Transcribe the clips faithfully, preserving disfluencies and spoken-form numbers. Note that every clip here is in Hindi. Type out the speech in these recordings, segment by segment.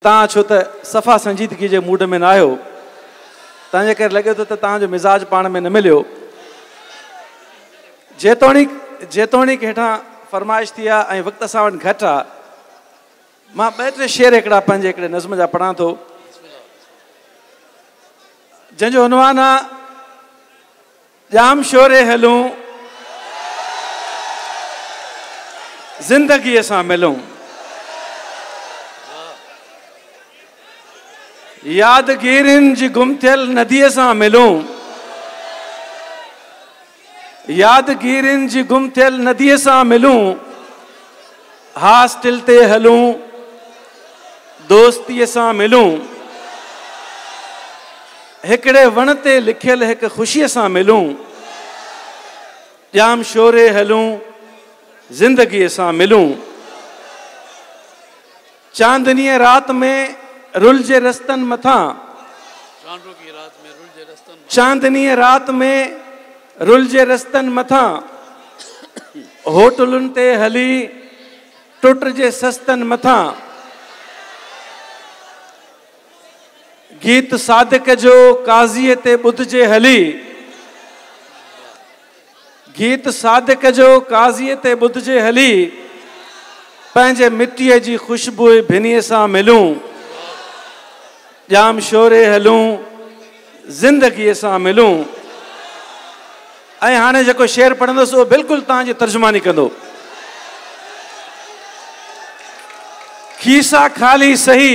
तव्हां छो त सफ़ा संजीदगी जे मूड में न आहियो, तव्हांजे करे लॻे थो त तव्हांजो मिज़ाज पाण में न मिलियो। जेतोणीक जेतोणीक हेठां फरमाइश थी आहे ऐं वक़्तु असां वटि घटि आहे, मां ॿ टे शेर हिकिड़ा पंहिंजे हिकिड़े नज़्म जा पढ़ां थो, जंहिंजो उनवान आहे ॼाम शोरे हलूं ज़िंदगीअ सां मिलूं, यादगिरियुनि जी गुम थियल नदीअ सां मिलूं, यादगिरियुनि जी गुम थियल नदीअ सां मिलूं, हॉस्टल ते हलूं दोस्तीअ सां मिलूं, हिकिड़े वण ते लिखियल हिकु ख़ुशीअ सां मिलूं, ॼाम शोरे हलूं ज़िंदगीअ सां मिलूं, चांदनीअ रात में रुलजे रस्तनि मथां, चांदनीअ रात में रुलजे रस्तनि मथां, होटलुनि ते हली टुटजे सस्तनि मथां, गीत सादिक जो काज़ीअ ते ॿुधजे हली, गीत सादिक जो काज़ीअ ते ॿुधजे हली, पंहिंजे मिटीअ जी ख़ुशबू भिनीअ सां मिलूं, ॼाम शोरे हलूं ज़िंदगीअ सां मिलूं। ऐं हाणे जेको शेर पढ़ंदुसि उहो बिल्कुलु तव्हांजी तर्जुमानी कंदो। खीसा ख़ाली सही,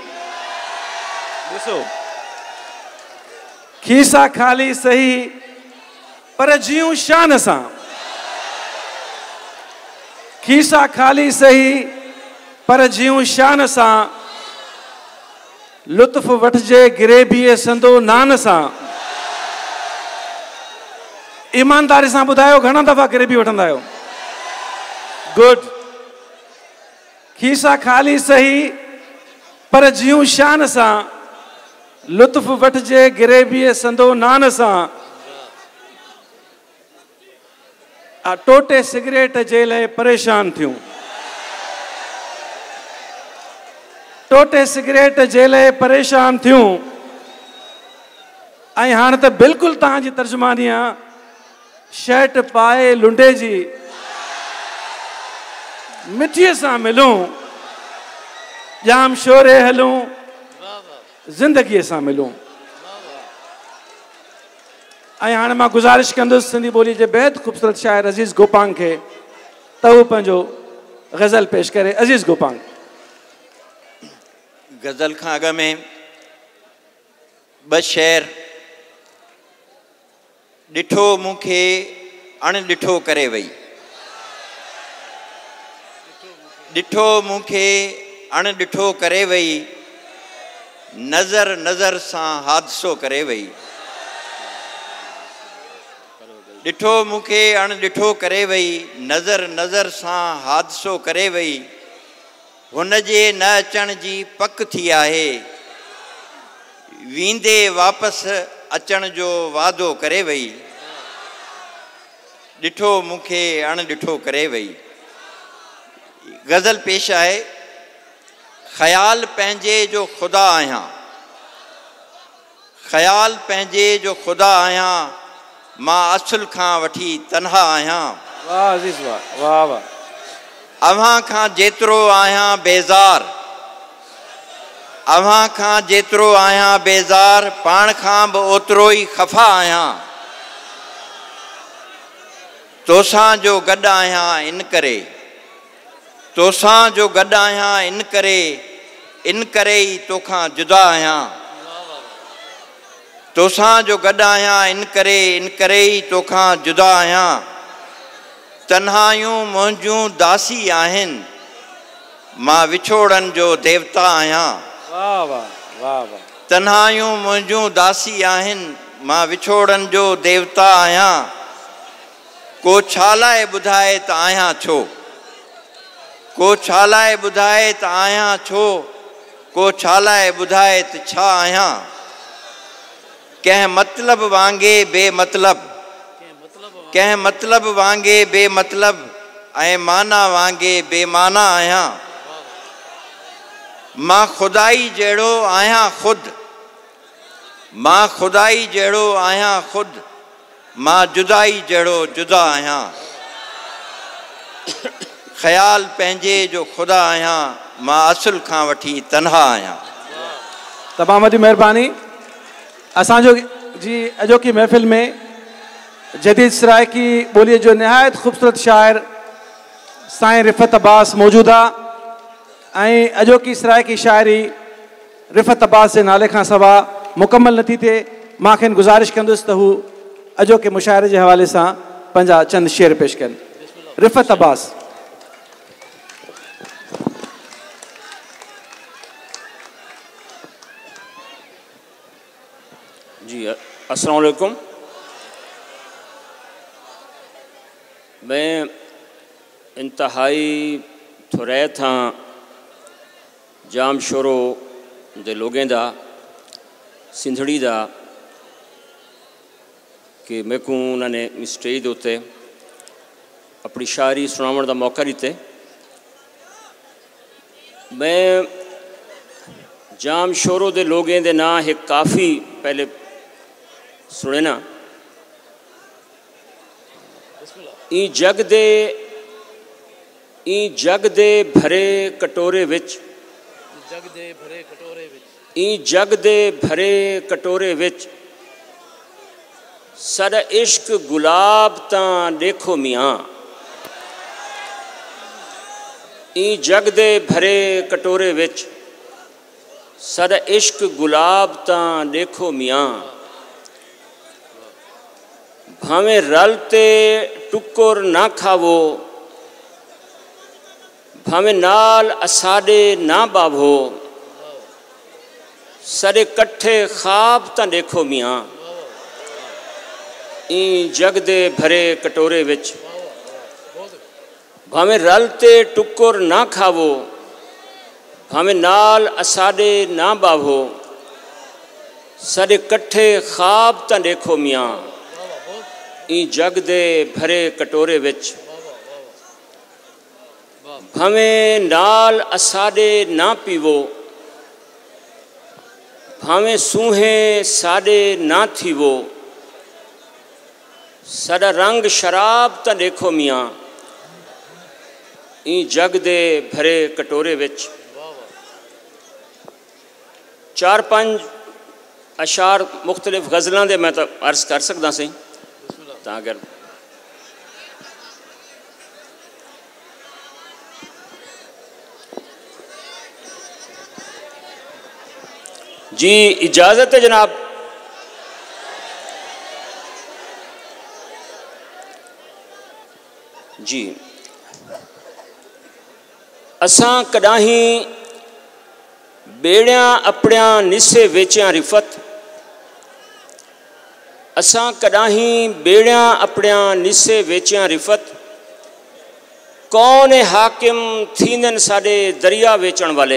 ॾिसो, खीसा ख़ाली सही पर जियूं शान सां, खीसा ख़ाली सही पर जियूं शान सां, लुत्फ़ वठिजे गिरेबीअ संदो नान सां। ईमानदारी सां ॿुधायो घणा दफ़ा गिरेबी वठंदा आहियो? गुड। खीसा ख़ाली सही पर जियूं शान सां, लुत्फ़ वठिजे गिरेबीअ संदो नान सां, टोटे सिगरेट जे लाइ परेशान थियूं, टोटे सिगरेट जे लाइ परेशान थियूं। ऐं हाणे त बिल्कुलु तव्हांजी तर्जुमानी आहे, शर्ट पाए लुंडे जी मिठीअ सां मिलूं, ॼाम शोरे हलूं ज़िंदगीअ सां मिलूं। ऐं हाणे मां गुज़ारिश कंदुसि सिंधी ॿोली जे बेहद ख़ूबसूरत शाइर अज़ीज़ गोपांग खे त हू पंहिंजो गज़ल पेश करे। अज़ीज़ गोपांग। गज़ल खां अॻ में ॿ शेर। ॾिठो मूंखे अणॾिठो करे वई, ॾिठो मूंखे अणॾिठो करे वई, नज़र नज़र सां हादिसो करे वई, ॾिठो मूंखे अणॾिठो करे वई, नज़र नज़र सां हादिसो करे वई, हुन जे न अचण जी पक थी आहे, वींदे वापसि अचण जो वादो करे वई, ॾिठो मूंखे अणॾिठो करे वई। गज़ल पेश आहे। ख़्याल पंहिंजे जो ख़ुदा आहियां, ख़्याल पंहिंजे जो ख़ुदा आहियां, मां असुल खां वठी तन्हा आहियां। वाह अज़ीज़ वाह, वाह वाह। अव्हां खां जेतिरो आहियां बेज़ार, अव्हां खां जेतिरो आहियां बेज़ार, पाण खां बि ओतिरो ई ख़फ़ा आहियां, तोसां जो गॾु आहियां इन करे, तोसां जो गॾु आहियां इन करे, इन करे ई तोखां जुदा आहियां, तोसां जो गॾु आहियां इन करे, इन करे ई तोखां जुदा आहियां, तन्हायूं मुंहिंजूं दासी आहिनि, मां विछोड़नि जो देवता आहियां। वाह वाह वाह वाह। तन्हायूं मुंहिंजूं दासी आहिनि, मां विछोड़नि जो देवता आहियां, को छा लाइ ॿुधाए त आहियां छो, को छा लाइ ॿुधाए त आहियां छो, को छा लाइ ॿुधाए त छा आहियां, कंहिं मतिलब वांगुरु बेमतलब, कंहिं मतिलब वांगुरु बेमतलब, ऐं माना वांगुरु बेमाना आहियां, मां खुदाई जहिड़ो आहियां ख़ुदि, मां खुदाई जहिड़ो आहियां ख़ुदि, मां जुदाई जहिड़ो जुदा आहियां, ख़्याल पंहिंजे जो ख़ुदा आहियां, मां असुल खां वठी तनहा आहियां। तमामु वॾी महिरबानी। असांजो जी अॼोकी महफ़िल में जदीद सराइकी ॿोलीअ जो निहायत ख़ूबसूरत शाइर साईं रिफ़त अब्बास मौजूदु आहे ऐं अॼोकी सराइकी शाइरी रिफ़त अब्बास जे नाले खां सवाइ मुकमल नथी थिए। मां खेनि गुज़ारिश कंदुसि त हू अॼोके मुशाइरे जे हवाले सां पंहिंजा चंद शेर पेश कनि। रिफ़त अब्बास। जी अस्सलाम वालेकुम। मैं इंतहाई थोड़े था जाम शोरो दे लोगों दा सिंधड़ी दा कि मेरे को उन्होंने स्टेज उत्ते अपनी शायरी सुनावन का मौका दिते। मैं जाम शोरो दे लोगों दे ना एक काफ़ी पहले सुने ना। ई जग दे ई जग दे भरे कटोरे विच जग दे भरे कटोरे विच ई जग दे भरे कटोरे विच साडा इश्क गुलाब तां देखो मियाँ। ई जग दे भरे कटोरे विच साडा इश्क गुलाब तां देखो मियाँ। भावें रलते टुकुर ना खावो, भावें नाल असाडे ना बावो, साडे कट्ठे ख्वाब तां देखो मियाँ। ई जग दे भरे कटोरे विच भावें रलते टुकुर ना खावो, भावें नाल असाडे ना बावो, साडे कट्ठे ख्वाब तां देखो मियाँ। ई जग दे भरे कटोरे विच भावें नाल असाडे ना पीवो, भावें सूहे साडे ना थीवो, साडा रंग शराब तां देखो मियाँ। ई जग दे भरे कटोरे विच चार पांच अशार मुख्तलिफ गज़लों दे मैं तो अर्ज कर सकदा सी तां अगर जी इजाज़त है जनाब। जी असां कदाहीं बेड़ियां अपनिया निस्से वेचिया रिफ़त, असां कदाहीं बेड़ियां अपनिया निस्से वेचिया रिफ़त, कौन हाकिम थींदन साडे दरिया वेचण वाले।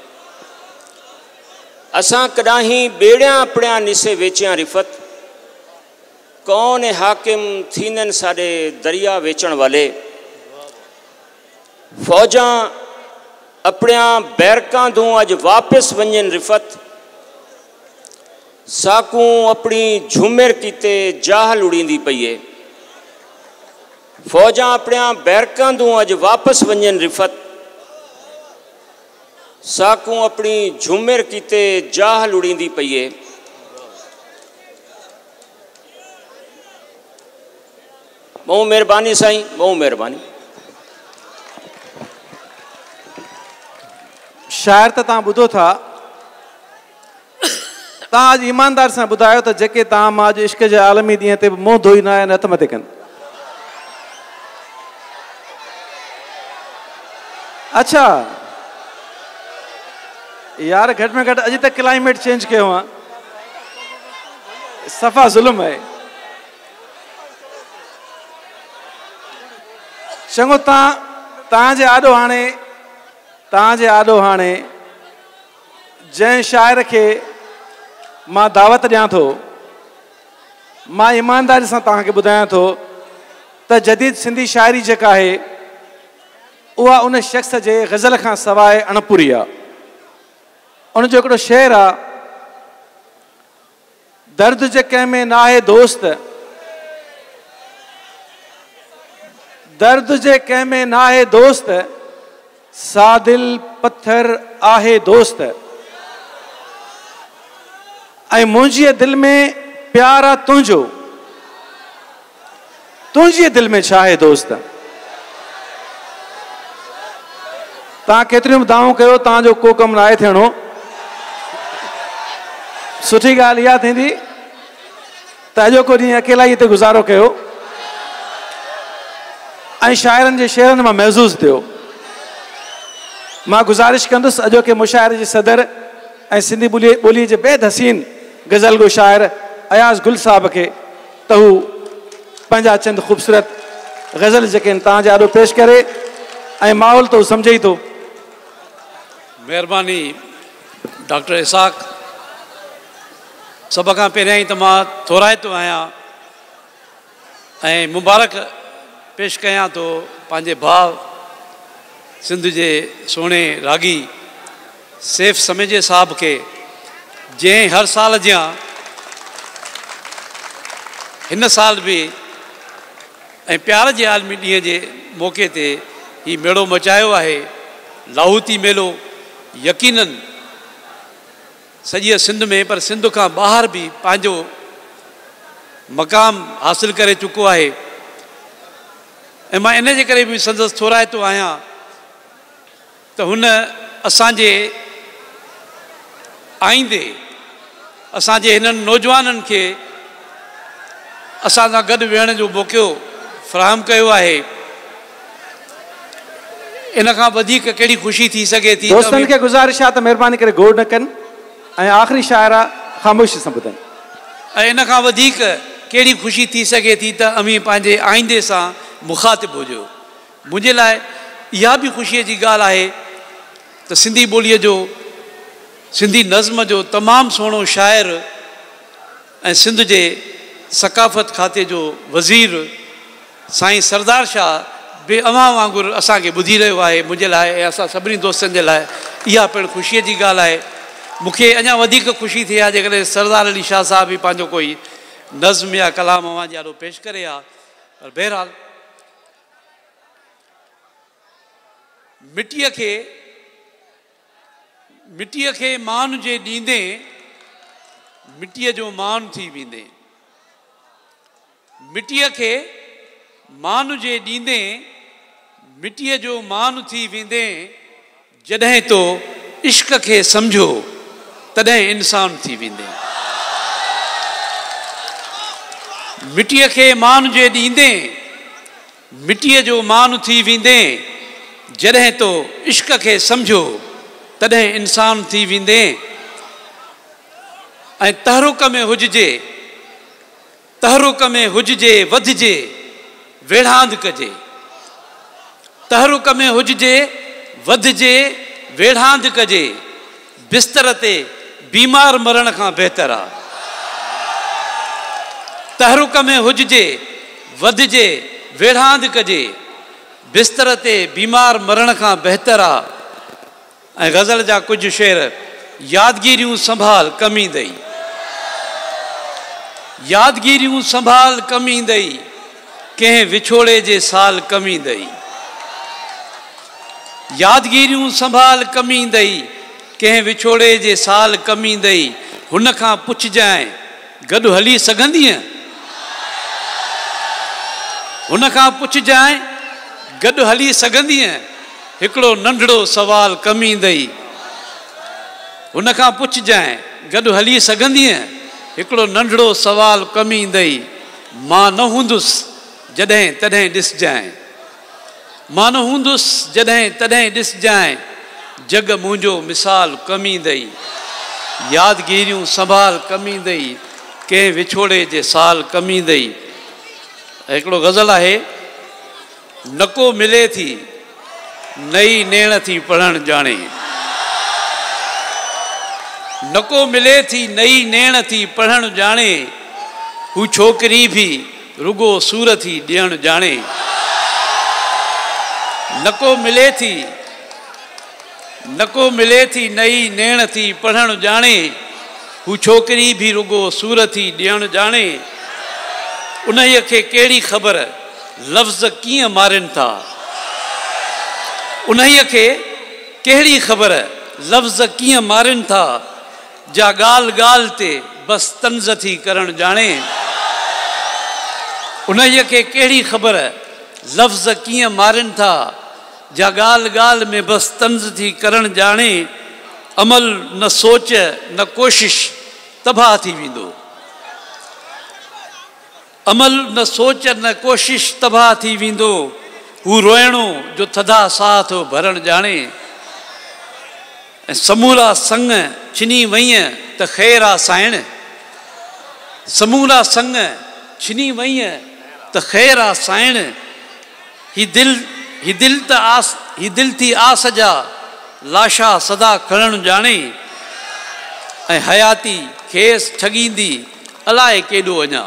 असां कदाहीं बेड़ियां अपनिया निस्से वेचिया रिफ़त, कौन हाकिम थींदन साडे दरिया वेचण वाले। फौजा अपनिया बैरकां दूं अज वापस वंजन रिफ़त, साकू अपनी झूमेर कीते जाहल उड़ींदी पई है। फौजा अपनिया बैरकां दूं अज वापस वंजन रिफ़त, साकू अपनी झूमेर कीते जाहल उड़ींदी पई है। बहु मेहरबानी साईं, बहु मेहरबानी। शायर त तव्हां ॿुधो था, तव्हां अॼु ईमानदार सां ॿुधायो त जेके तव्हां मां अॼु इश्क जे आलमी ॾींहं ते मुंहुं धोई न आया आहिनि हथ मथे कनि। अच्छा यार घटि में घटि अॼु त क्लाइमेट चेंज कयो आहे, सफ़ा ज़ुल्म आहे। चङो तव्हां तव्हांजे आॾो हाणे तव्हांजे आॾो हाणे जंहिं शाइर खे मां दावत ॾियां थो, मां ईमानदारी सां तव्हांखे ॿुधायां थो त जदीद सिंधी शाइरी जेका आहे उहा उन शख़्स जे ग़ज़ल खां सवाइ अणपूरी आहे। उनजो हिकिड़ो शेर आहे, दर्द जे कंहिं में न आहे दोस्त, दर्द जे कंहिं में न आहे दोस्त, सादिल पत्थर आहे दोस्त। ऐं मुंहिंजी दिलि में प्यार आहे तुंहिंजो, तुंहिंजी दिलि में छा आहे दोस्त। तव्हां केतिरियूं बि दावूं कयो, तव्हांजो को कमु न आहे थियणो। सुठी ॻाल्हि इहा थींदी त अॼोको ॾींहुं अकेला ई हिते गुज़ारो कयो ऐं शाइरनि जे शेरनि मां महज़ूज़ थियो। मां गुज़ारिश कंदुसि अॼोके मुशाइरे जे सदर ऐं सिंधी ॿोली ॿोलीअ जे बेहद हसीन गज़ल गो शाइर अयाज़ गुल साहब खे त हू पंहिंजा चंद ख़ूबसूरत गज़ल जेके आहिनि तव्हांजे आॾो पेश करे ऐं माहौल त हू सम्झे ई थो। महिरबानी डॉक्टर इसाक। सभ खां पहिरियां ई त मां थोराइतो आहियां ऐं मुबारक पेश कयां थो पंहिंजे भाउ सिंध जे सुहिणे रागी सैफ समेजे साहब खे, जंहिं हर साल जा हिन साल बि ऐं प्यार जे आलमी ॾींहं जे मौक़े ते हीउ मेड़ो मचायो आहे। लाहौती मेलो यकीनन सॼे सिंध में, पर सिंध खां ॿाहिरि बि पंहिंजो मक़ाम हासिल करे चुको आहे। ऐं मां इन जे करे बि संदसि थोराइतो आहियां त हुन असांजे आईंदे असांजे हिननि नौजवाननि खे असां सां गॾु वेहण जो मौक़ो फ़राहम कयो आहे। इन खां वधीक कहिड़ी ख़ुशी थी सघे थी। दोस्तनि खे गुज़ारिश आहे त महिरबानी करे गोड़ न कनि ऐं आख़िरी शाइर आहे ख़ामोशी सां ॿुधनि। ऐं इन खां वधीक कहिड़ी ख़ुशी थी सघे थी त अमीं पंहिंजे आईंदे सां मुखातिब हुजो। मुंहिंजे लाइ इहा बि ख़ुशीअ जी ॻाल्हि आहे त सिंधी ॿोलीअ जो, सिंधी नज़्म जो तमामु सुहिणो शाइर ऐं सिंध जे सकाफ़त खाते जो वज़ीर साईं सरदार शाह बे अवां वांगुरु असांखे ॿुधी रहियो आहे। मुंहिंजे लाइ ऐं असां सभिनी दोस्तनि जे लाइ इहा पिणु ख़ुशीअ जी ॻाल्हि आहे। मूंखे अञा वधीक ख़ुशी थी आहे जेकॾहिं सरदार अली शाह साहब बि पंहिंजो कोई नज़्म या कलाम अवां जे ॾाढो पेश करे हा। पर बहरहाल मिटीअ खे मिटीअ खे मान जे ॾींदे मिटीअ जो मान थी वेंदे, मिटीअ खे मान जे ॾींदे मिटीअ जो मान थी वेंदे, जॾहिं तो इश्क खे सम्झो तॾहिं इंसान थी वेंदे। मिटीअ खे मान जे ॾींदे मिटीअ जो मान थी वेंदे, जॾहिं तो इश्क खे सम्झो तॾहिं इंसान थी वेंदे। ऐं तहरुक में हुजिजे, तहरुक में हुजिजे वधिजे वेढ़ांद कजे, तहरुक में हुजिजे वधिजे वेढ़ांद कजे, बिस्तर ते बीमार मरण खां बहितर आहे। तहरुक में हुजिजे वधिजे वेढ़ांद कजे, बिस्तर ते बीमार मरण खां बहितर आहे। ऐं गज़ल जा कुझु शेर, यादगिरियूं संभाल कम ईंदई, यादगिरियूं संभाल कम ईंदई, कंहिं विछोड़े जे साल कम ईंदई। यादगिरियूं संभाल कम ईंदई, कंहिं विछोड़े जे साल कम ईंदई। हुन खां पुछजांइ गॾु हली सघंदीअ, हुन खां पुछजांइ गॾु हली सघंदीअ, हिकिड़ो नंढड़ो सवाल कम ईंदई। हुन खां पुछजांइ गॾु हली सघंदीअ, हिकिड़ो नंढड़ो सवाल कम ईंदई। मां न हूंदुसि जॾहिं तॾहिं ॾिसजांइ, मां न हूंदुसि जॾहिं तॾहिं ॾिसजांइ, जग मुंहिंजो मिसाल कम ईंदई। यादगिरियूं संभाल कम ईंदई, कंहिं विछोड़े जे साल कम ईंदई। हिकिड़ो गज़ल आहे, नको मिले थी नई नेण थी पढ़णु ॼाणे, नको मिले थी नई नेण थी पढ़णु ॼाणे, हू छोकिरी बि रुगो सूर थी ॾियणु ॼाणे। नको मिले थी नको मिले थी नई नेण थी पढ़ण जाने हू छोकिरी भी रुगो सूर थी ॾियण जाने उन्हीअ खे कहिड़ी ख़बर लफ़्ज़ कीअं मारनि था उन्हीअ खे कहिड़ी ख़बर लफ़्ज़ कीअं मारनि था जा ॻाल्हि ॻाल्हि ते बसि तंज़ थी करण जाने उन्हीअ खे कहिड़ी ख़बर लफ़्ज़ कीअं मारनि था जा ॻाल्हि ॻाल्हि में बसि तंज़ थी करण जाने अमल न सोच न कोशिश तबाह थी वेंदो अमल न सोच न कोशिश तबाह थी वेंदो हू रोइणो जो थधा साह थो भरण जाने ऐं समूरा संग छिनी वईअ त ख़ैर आ साइण समूरा संग छिनी वईअ त ख़ैर आ साइण ही दिल ही दिल त आस ही दिल थी आस जा लाशा सदा खणण जाने ऐं हयाती खेसि ठॻींदी अलाए केॾो अञा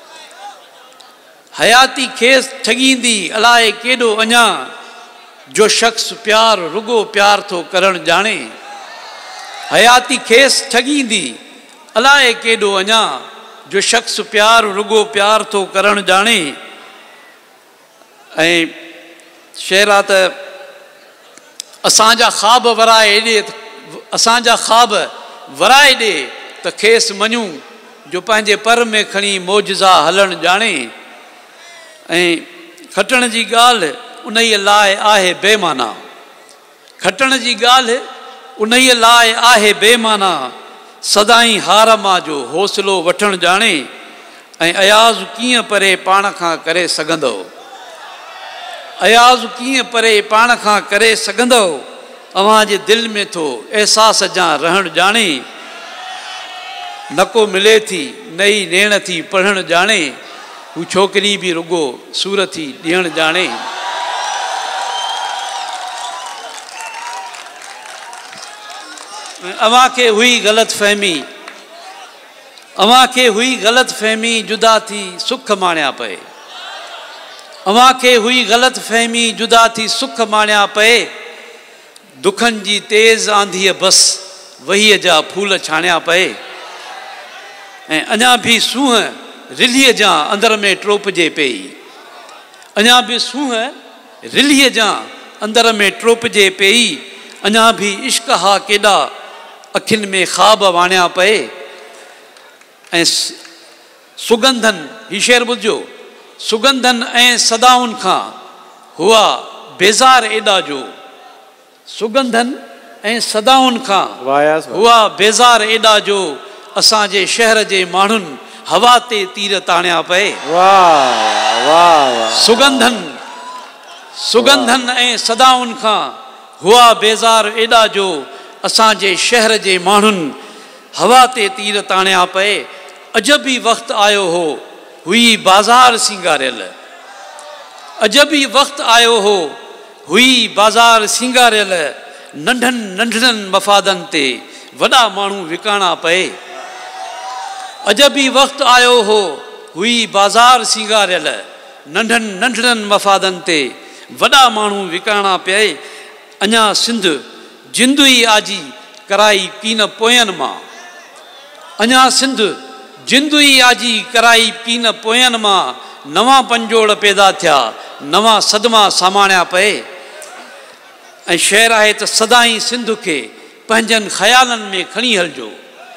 हयाती खेसि ठॻींदी अलाए केॾो अञा जो शख़्स प्यार रुगो प्यार थो करण जाने हयाती खेसि ठॻींदी अलाए केॾो अञा जो शख़्स प्यार रुगो प्यार थो करण जाने ऐं शेरा त असांजा ख़्वाब वराए ॾे असांजा ख़्वाब वराए ॾे त खेसि मञूं जो पंहिंजे पर में खणी मौजज़ा हलण जाने ऐं खटण जी ॻाल्हि उन्हीअ लाइ आहे बेमाना खटण जी ॻाल्हि उन्हीअ लाइ आहे बेमाना सदाई हार मां जो हौसलो वठण जाने ऐं अयाज़ कीअं परे पाण खां करे सघंदो अयाज़ कीअं परे पाण खां करे सघंदो अव्हां जे दिलि में थो अहसास जा रहण जाने नको मिले थी नई नेण थी पढ़ण जाने हू छोकिरी बि रुगो सूर थी ॾियण जाने अव्हां खे हुई ग़लति फहमी अव्हां खे हुई ग़लति फहमी जुदा थी सुख माणिया पए अव्हां खे हुई ग़लति फहमी जुदा थी सुख माणिया पए दुखनि जी तेज़ आंधीअ बसि वहीअ जा फूल छाणिया पए ऐं अञा बि सूंहं रिलीअ जा अंदर में टोपजे पई अञा बि सूंहं रिलीअ जा अंदर में टोपजे पई अञा बि इश्क हा केॾा अखियुनि में ख़्वाब वाणिया पए ऐं सुगंधन ही शेर ॿुधिजो सुगंधन ऐं सदाउनि खां हुआ बेज़ार एॾा जो सुगंधन ऐं सदाउनि खां हुआ बेज़ार एॾा जो असांजे शहर जे माण्हुनि हवा ते तीर ताणिया पए वाह वाह सुगंधन सुगंधन ऐं सदाउनि खां हुआ बेज़ार एॾा जो असांजे शहर जे माण्हुनि हवा ते तीर ताणिया पए अजबी वक़्तु आयो हो हुई बाज़ार सिंगारियल अजबी वक़्तु आयो हो हुई बाज़ार सिंगारियल नंढनि नंढड़नि मफ़ादनि ते वॾा माण्हू विकाणा पए अजबी वक़्तु आयो हो हुई बाज़ार सिंगारियल नंढनि नंढड़नि मफ़ादनि ते वॾा माण्हू विकाणा पए अञा सिंध जिंदु ई आजी कराई कीन पोयनि मां अञा सिंध जिंदु ई आजी कराई कीन पोयनि मां नवां पंजोड़ पैदा थिया नवां सदमा सामाणिया पए ऐं शेर आहे त सदाई सिंध खे पंहिंजनि ख़्यालनि में खणी हलिजो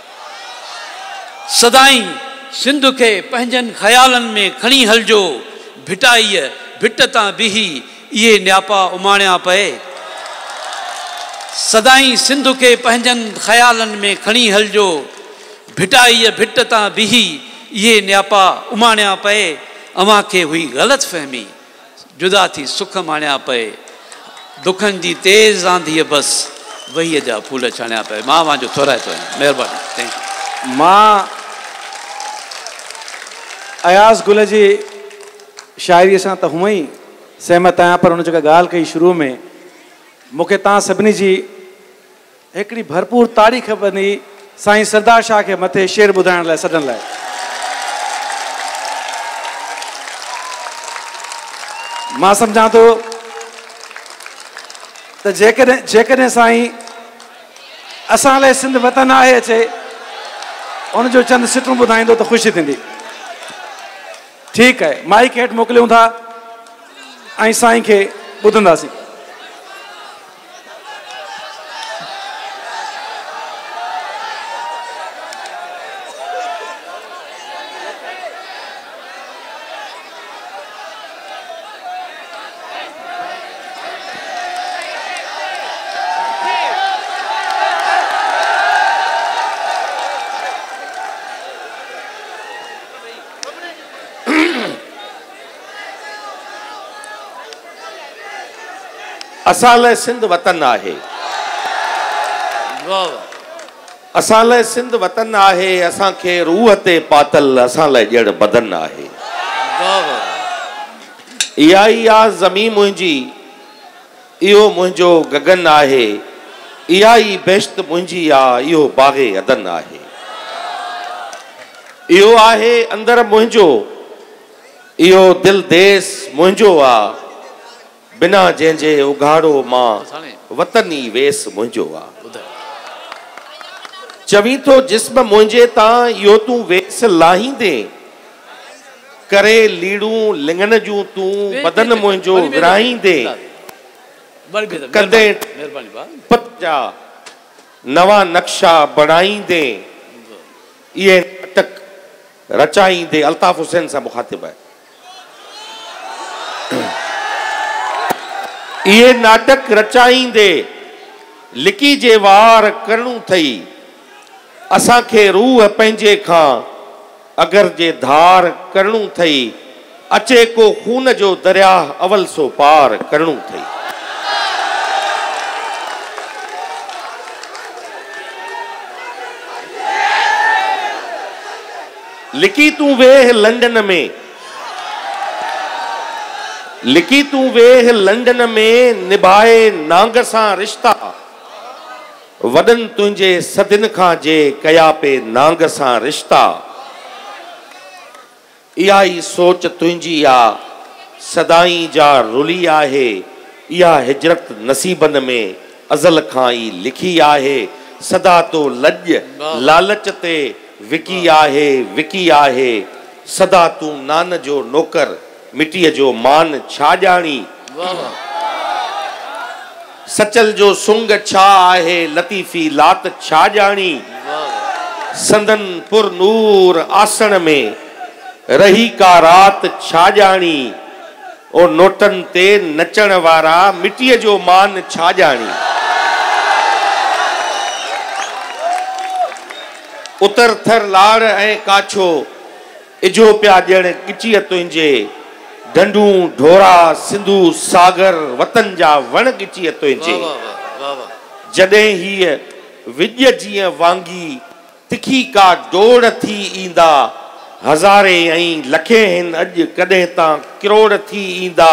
सदाई सिंध खे पंहिंजनि ख़्यालनि में खणी हलिजो भिटाईअ भिट तां बिही इहे न्यापा उमाणिया पए सदाई सिंध खे पंहिंजनि ख़्यालनि में खणी हलिजो भिटाईअ भिट तां बिही इहे न्यापा उमाणिया पए अव्हां खे हुई ग़लति फहमी जुदा थी सुख माणिया पए दुखनि जी तेज़ आंधीअ बसि वहीअ जा फूल छाणिया पए मां अव्हां जो थोराए थो आहियां महिरबानी थैंक यू मां अयाज़ गुल जी शाइरीअ सां त हूअं ई सहमत आहियां पर हुन जेका ॻाल्हि कई शुरू में मूंखे तव्हां सभिनी जी हिकिड़ी भरपूर तारीख़ बनी साईं सरदार शाह के मथे शेर ॿुधाइण लाइ सॾण लाइ मां सम्झां थो त जेकॾहिं जेकॾहिं साईं असां लाइ सिंध वतन आहे अचे उनजो चंद सिटूं ॿुधाईंदो त ख़ुशी थींदी। ठीकु आहे, माइक हेठि मोकिलियूं था ऐं साईं खे ॿुधंदासीं। असां लाइ सिंध वतन आहे, असां लाइ सिंध वतन आहे, असांखे रूह ते पातल असां लाइ ॼण बदन आहे। इहा ई आहे ज़मीन मुंहिंजी, इहो मुंहिंजो गगन आहे, इहा ई बेश्त मुंहिंजी आहे, इहो बाग़े अदन आहे। इहो आहे अंदर मुंहिंजो, इहो दिल देस मुंहिंजो आहे, बिना जंहिंजे उघाड़ो मां वतनी वेस मुंहिंजो आहे। चवी थो जिस्म मुंहिंजे तां इहो तूं वेस लाहींदे, करे लीड़ूं लिंगन जूं तूं बदन मुंहिंजो विराईंदे, कदे पत जा नवा नक्शा बणाईंदे, इहे नाटक रचाईंदे। अल्ताफ हुसैन सां मुखातिब आहे। इहे नाटक रचाईंदे लिकी जे वार करणू थई, असांखे रूह पंहिंजे खां अगर जे धार करणू थई, अचे को खून जो दरिया अवल सो पार करणू थई। लिकी तूं वेह लंडन में, लिकी तूं वेह लंडन में, निभाए नांग सां रिश्ता, वॾनि तुंहिंजे सदिन खां जे कया पे नांग सां रिश्ता। इहा ई सोच तुंहिंजी आहे, सदाई जा रुली आहे, इहा हिजरत नसीबन में अज़ल खां ई लिखी आहे। सदा तो लॼ लालच ते विकी आहे, विकी आहे, सदा तूं नान जो नौकर, मिटीअ जो मान छा ॼाणी। सचल जो सुंग छा आहे, लतीफ़ी लात छा ॼाणी। संदन पुर नूर आसण में रही का रात छा ॼाणी। ओ नोटन ते नचण वारा मिटीअ जो मान छा ॼाणी। उतर थर लाड़ ऐं काछो इजो पिया ॼण किचीअ तुंहिंजे, डंडूं ढोरा सिंधु सागर वतन जा वण गिचीअ तुंहिंजे। जॾहिं हीअ विॼ जीअं वांगी तिखी का डोड़ थी ईंदा, हज़ारे ऐं लखे हिन अॼु कॾहिं तां किरोड़ थी ईंदा।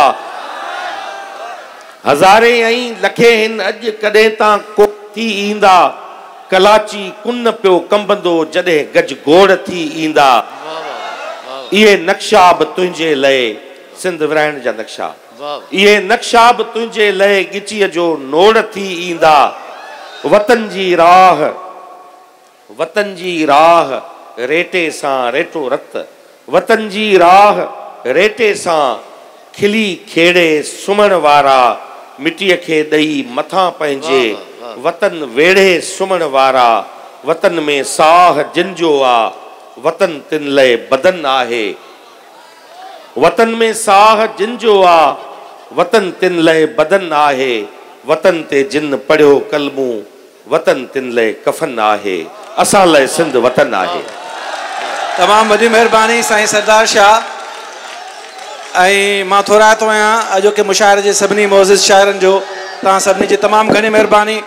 हज़ारे ऐं लखे हिन अॼु कॾहिं तां को थी ईंदा, कलाची कुन पियो कंबंदो जॾहिं गज गोड़ थी ईंदा। इहे नक्शा बि तुंहिंजे लाइ सिंध विराइण जा नक्शा, इहे नक्शा बि तुंहिंजे लाइ गिचीअ जो नोड़ थी ईंदा। वतन जी राह, वतन जी राह रेटे सां रेटो रत, वतन जी राह रेटे सां खिली खेड़े सुम्हण वारा, मिटीअ खे ॾेई मथां पंहिंजे वतन वेड़े सुम्हण वारा। वतन में साह जिन जो आ, वतन तिन लाइ बदन आहे। वतन में साह जिन जो आ, वतन तिन लाइ बदन आहे। वतन ते जिन पढ़ियो कलमू, वतन तिन लाइ कफन आहे। असां लाइ सिंध वतन आहे। तमामु वॾी महिरबानी साईं सरदार शाह। ऐं मां थोराए थो आहियां अॼोके मुशाइरे जे सभिनी मोज़िज़ शाइरनि जो तव्हां सभिनी जी तमामु घणी महिरबानी।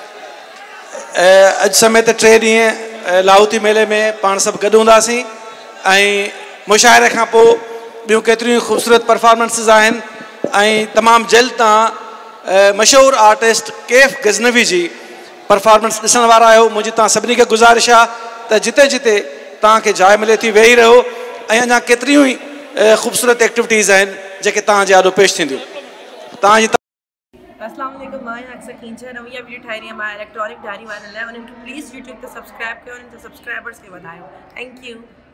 अॼु समेत टे ॾींहं लाहौती मेले में पाण सभु गॾु हूंदासीं ऐं मुशाइरे खां पोइ ॿियूं केतिरियूं ख़ूबसूरत परफॉर्मेंसिस आहिनि ऐं तमामु जल्द तव्हां मशहूरु आर्टिस्ट कैफ गज़नवी जी परफॉर्मेंस ॾिसण वारा आहियो। मुंहिंजी तव्हां सभिनी खे गुज़ारिश आहे त जिते जिते तव्हांखे जाइ मिले थी वेही रहो ऐं अञा केतिरियूं ई ख़ूबसूरत एक्टिविटीज़ आहिनि जेके तव्हांजे आॾो पेश थींदियूं। तव्हांजी अस्सलाम वालेकुम, मां अक्सर खींचा रहा हूँ या वीडियो ठाई रही है मां इलेक्ट्रॉनिक डायरी वाले उन्हें प्लीज़ यूट्यूब पे सब्सक्राइब करो, उन्हें सब्सक्राइबर्स के बताओ। Thank you.